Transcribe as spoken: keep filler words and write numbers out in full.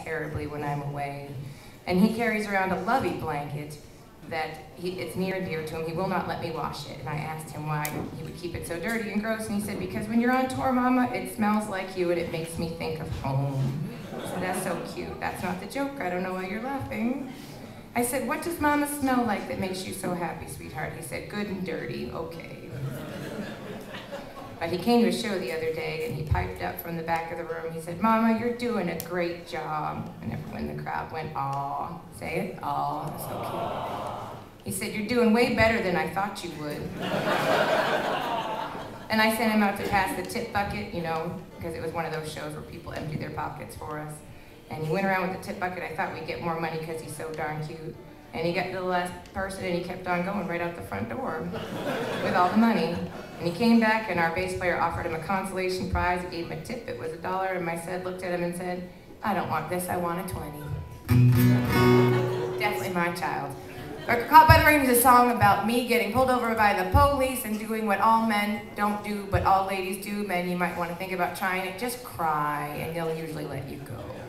terribly when I'm away. And he carries around a lovey blanket that he, it's near and dear to him. He will not let me wash it. And I asked him why he would keep it so dirty and gross, and he said, because when you're on tour, Mama, it smells like you and it makes me think of home. I said, that's so cute. That's not the joke. I don't know why you're laughing. I said, what does Mama smell like that makes you so happy, sweetheart? He said, good and dirty. Okay. But he came to a show the other day and he piped up from the back of the room. He said, Mama, you're doing a great job. And everyone in the crowd went, aw. Say it, aw. So cute. He said, you're doing way better than I thought you would. And I sent him out to pass the tip bucket, you know, because it was one of those shows where people empty their pockets for us. And he went around with the tip bucket. I thought we'd get more money because he's so darn cute. And he got to the last person and he kept on going right out the front door with all the money. And he came back and our bass player offered him a consolation prize, gave him a tip, it was a dollar, and my said looked at him and said, I don't want this, I want a twenty. Definitely my child. Caught by the Rain is a song about me getting pulled over by the police and doing what all men don't do, but all ladies do. Men, you might want to think about trying it. Just cry and they'll usually let you go.